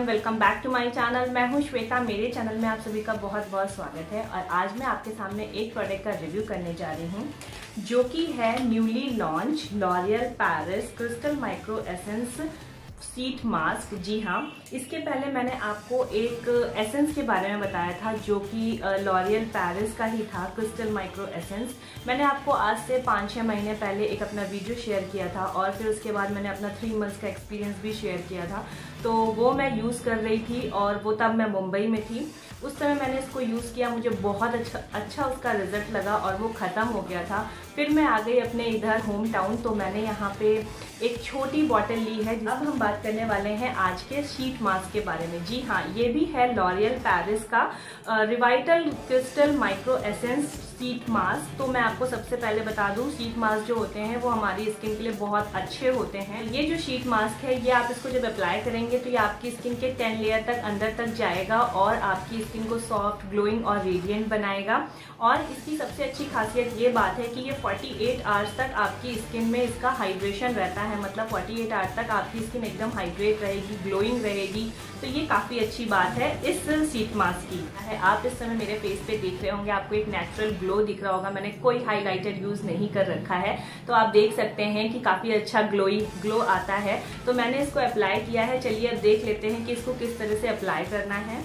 Everyone, welcome back to my channel. मैं हूं श्वेता। मेरे चैनल में आप सभी का बहुत बहुत स्वागत है। और आज मैं आपके सामने एक प्रोडक्ट का रिव्यू करने जा रही हूं जो कि है newly launch L'Oreal Paris crystal micro essence sheet mask. जी हाँ, इसके पहले मैंने आपको एक एसेंस के बारे में बताया था जो कि लॉरियल पेरिस का ही था, क्रिस्टल माइक्रो एसेंस। मैंने आपको आज से 5-6 महीने पहले एक अपना वीडियो शेयर किया था और फिर उसके बाद मैंने अपना 3 मंथ्स का एक्सपीरियंस भी शेयर किया था। तो वो मैं यूज़ कर रही थी और वो तब मैं मुंबई में थी। उस समय मैंने इसको यूज़ किया, मुझे बहुत अच्छा उसका रिजल्ट लगा और वो ख़त्म हो गया था। फिर मैं आ गई अपने इधर होम टाउन, तो मैंने यहाँ पे एक छोटी बॉटल ली है। अब हम बात करने वाले हैं आज के शीट मास्क के बारे में। जी हाँ, ये भी है लॉरियल पेरिस का Revital crystal micro essence sheet mask. तो मैं आपको सबसे पहले बता दूं, शीट मास्क जो होते हैं वो हमारी स्किन के लिए बहुत अच्छे होते हैं। ये जो शीट मास्क है, ये आप इसको जब अप्लाई करेंगे तो ये आपकी स्किन के 10 लेयर तक अंदर तक जाएगा और आपकी स्किन को सॉफ्ट, ग्लोइंग और रेडिएंट बनाएगा। और इसकी सबसे अच्छी खासियत ये बात है कि ये 48 आवर्स तक आपकी स्किन में इसका हाइड्रेशन रहता है। मतलब 48 आवर्स तक आपकी स्किन एकदम हाइड्रेट रहेगी, ग्लोइंग रहेगी। तो ये काफ़ी अच्छी बात है इस शीट मास्क की है। आप इस समय मेरे फेस पे देख रहे होंगे, आपको एक नेचुरल ग्लो दिख रहा होगा। मैंने कोई हाइलाइटर यूज़ नहीं कर रखा है, तो आप देख सकते हैं कि काफ़ी अच्छा ग्लो आता है। तो मैंने इसको अप्लाई किया है। चलिए अब देख लेते हैं कि इसको किस तरह से अप्लाई करना है।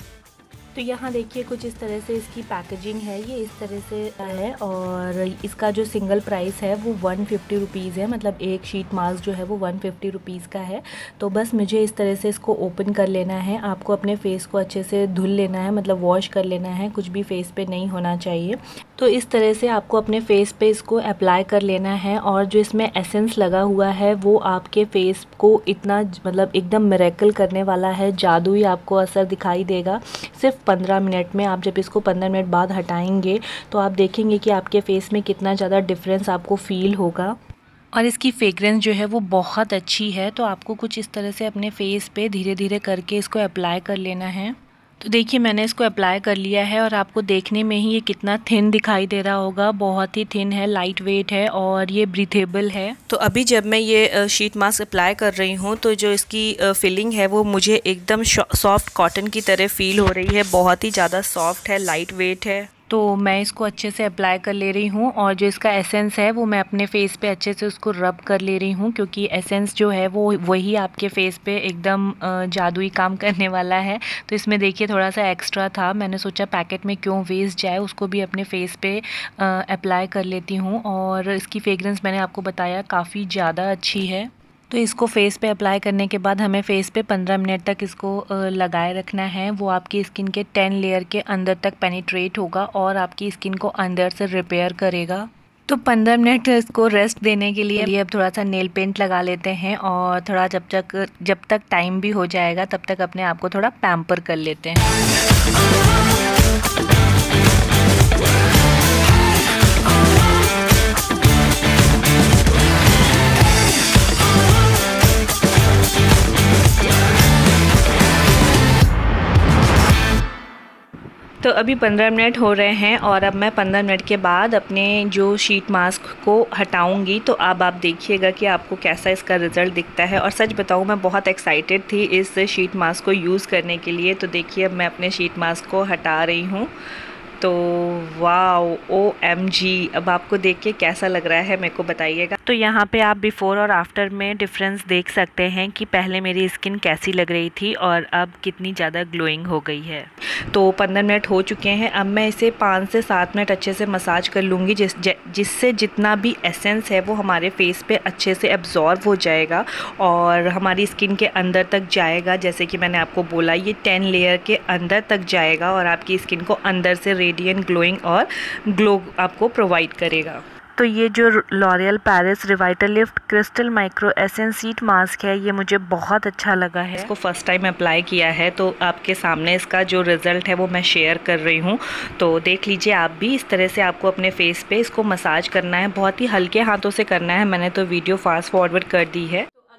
तो यहाँ देखिए कुछ इस तरह से इसकी पैकेजिंग है, ये इस तरह से है। और इसका जो सिंगल प्राइस है वो 150 रुपीज़ है। मतलब एक शीट मास्क जो है वो 150 रुपीज़ का है। तो बस मुझे इस तरह से इसको ओपन कर लेना है। आपको अपने फेस को अच्छे से धुल लेना है, मतलब वॉश कर लेना है, कुछ भी फेस पे नहीं होना चाहिए। तो इस तरह से आपको अपने फेस पे इसको अप्लाई कर लेना है। और जो इसमें एसेंस लगा हुआ है वो आपके फेस को इतना मतलब एकदम मिरेकल करने वाला है, जादुई आपको असर दिखाई देगा सिर्फ 15 मिनट में। आप जब इसको 15 मिनट बाद हटाएंगे तो आप देखेंगे कि आपके फेस में कितना ज़्यादा डिफरेंस आपको फील होगा। और इसकी फ्रेग्रेंस जो है वो बहुत अच्छी है। तो आपको कुछ इस तरह से अपने फेस पे धीरे धीरे करके इसको अप्लाई कर लेना है। तो देखिए मैंने इसको अप्लाई कर लिया है और आपको देखने में ही ये कितना थिन दिखाई दे रहा होगा। बहुत ही थिन है, लाइट वेट है और ये ब्रीथेबल है। तो अभी जब मैं ये शीट मास्क अप्लाई कर रही हूँ तो जो इसकी फीलिंग है वो मुझे एकदम सॉफ्ट कॉटन की तरह फील हो रही है। बहुत ही ज़्यादा सॉफ्ट है, लाइट वेट है। तो मैं इसको अच्छे से अप्लाई कर ले रही हूँ और जो इसका एसेंस है वो मैं अपने फेस पे अच्छे से उसको रब कर ले रही हूँ, क्योंकि एसेंस जो है वो वही आपके फेस पे एकदम जादुई काम करने वाला है। तो इसमें देखिए थोड़ा सा एक्स्ट्रा था, मैंने सोचा पैकेट में क्यों वेस्ट जाए, उसको भी अपने फेस पे अप्लाई कर लेती हूँ। और इसकी फ्रेग्रेंस मैंने आपको बताया काफ़ी ज़्यादा अच्छी है। तो इसको फेस पे अप्लाई करने के बाद हमें फेस पे 15 मिनट तक इसको लगाए रखना है। वो आपकी स्किन के 10 लेयर के अंदर तक पेनिट्रेट होगा और आपकी स्किन को अंदर से रिपेयर करेगा। तो 15 मिनट इसको रेस्ट देने के लिए अब थोड़ा सा नेल पेंट लगा लेते हैं और थोड़ा जब तक टाइम भी हो जाएगा तब तक अपने आप को थोड़ा पैम्पर कर लेते हैं। तो अभी 15 मिनट हो रहे हैं और अब मैं 15 मिनट के बाद अपने जो शीट मास्क को हटाऊंगी। तो अब आप देखिएगा कि आपको कैसा इसका रिज़ल्ट दिखता है। और सच बताऊं, मैं बहुत एक्साइटेड थी इस शीट मास्क को यूज़ करने के लिए। तो देखिए अब मैं अपने शीट मास्क को हटा रही हूँ। तो वाओ, OMG, अब आपको देख के कैसा लग रहा है मेरे को बताइएगा। तो यहाँ पे आप बिफ़ोर और आफ्टर में डिफरेंस देख सकते हैं कि पहले मेरी स्किन कैसी लग रही थी और अब कितनी ज़्यादा ग्लोइंग हो गई है। तो 15 मिनट हो चुके हैं। अब मैं इसे 5 से 7 मिनट अच्छे से मसाज कर लूँगी, जिससे जितना भी एसेंस है वो हमारे फेस पे अच्छे से एब्जॉर्ब हो जाएगा और हमारी स्किन के अंदर तक जाएगा। जैसे कि मैंने आपको बोला, ये 10 लेयर के अंदर तक जाएगा और आपकी स्किन को अंदर से रेडिएंट, ग्लोइंग और ग्लो आपको प्रोवाइड करेगा। तो ये जो L'Oreal Paris Revitalift crystal micro essence sheet mask है, ये मुझे बहुत अच्छा लगा है। इसको फर्स्ट टाइम अप्लाई किया है तो आपके सामने इसका जो रिज़ल्ट है वो मैं शेयर कर रही हूँ। तो देख लीजिए आप भी, इस तरह से आपको अपने फेस पे इसको मसाज करना है। बहुत ही हल्के हाथों से करना है। मैंने तो वीडियो फास्ट फॉरवर्ड कर दी है।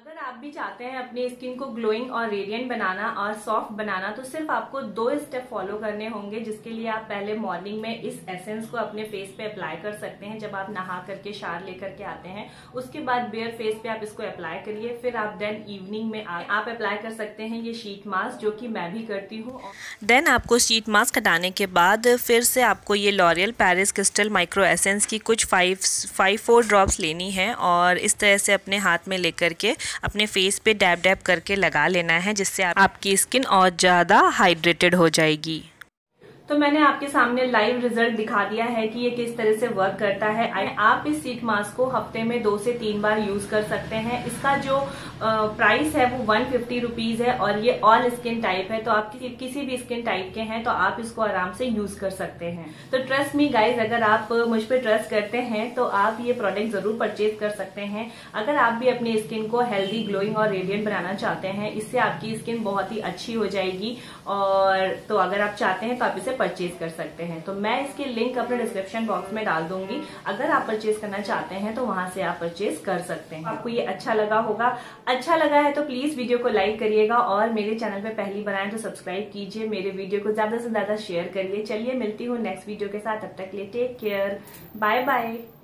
भी चाहते हैं अपनी स्किन को ग्लोइंग और रेडिएंट बनाना और सॉफ्ट बनाना, तो सिर्फ आपको 2 स्टेप फॉलो करने होंगे, जिसके लिए आप पहले मॉर्निंग में इस एसेंस को अपने फेस पे अप्लाई कर सकते हैं जब आप नहा करके शावर लेकर के आते हैं। उसके बाद बेयर फेस पे आप इसको अप्लाई करिए, फिर आप देन इवनिंग में आप अप्लाई कर सकते हैं ये शीट मास्क, जो कि मैं भी करती हूँ। देन आपको शीट मास्क हटाने के बाद फिर से आपको ये L'Oreal Paris crystal micro essence की कुछ 4 ड्रॉप्स लेनी है और इस तरह से अपने हाथ में लेकर के अपने फेस पे डैब डैब करके लगा लेना है, जिससे आपकी स्किन और ज़्यादा हाइड्रेटेड हो जाएगी। तो मैंने आपके सामने लाइव रिजल्ट दिखा दिया है कि ये किस तरह से वर्क करता है। आप इस शीट मास्क को हफ्ते में 2 से 3 बार यूज कर सकते हैं। इसका जो प्राइस है वो 150 रुपीज है और ये ऑल स्किन टाइप है, तो आप किसी भी स्किन टाइप के हैं तो आप इसको आराम से यूज कर सकते हैं। तो ट्रस्ट मी गाइज, अगर आप मुझ पर ट्रस्ट करते हैं तो आप ये प्रोडक्ट जरूर परचेज कर सकते हैं। अगर आप भी अपनी स्किन को हेल्दी, ग्लोइंग और रेडिएंट बनाना चाहते हैं, इससे आपकी स्किन बहुत ही अच्छी हो जाएगी। और तो अगर आप चाहते हैं तो आप इसे परचेज कर सकते हैं। तो मैं इसकी लिंक अपने डिस्क्रिप्शन बॉक्स में डाल दूंगी, अगर आप परचेज करना चाहते हैं तो वहां से आप परचेज कर सकते हैं। आपको ये अच्छा लगा होगा, अच्छा लगा है तो प्लीज वीडियो को लाइक करिएगा और मेरे चैनल पे पहली बार आए तो सब्सक्राइब कीजिए, मेरे वीडियो को ज्यादा से ज्यादा शेयर करिए। चलिए मिलती हूँ नेक्स्ट वीडियो के साथ, तब तक के लिए टेक केयर, बाय बाय।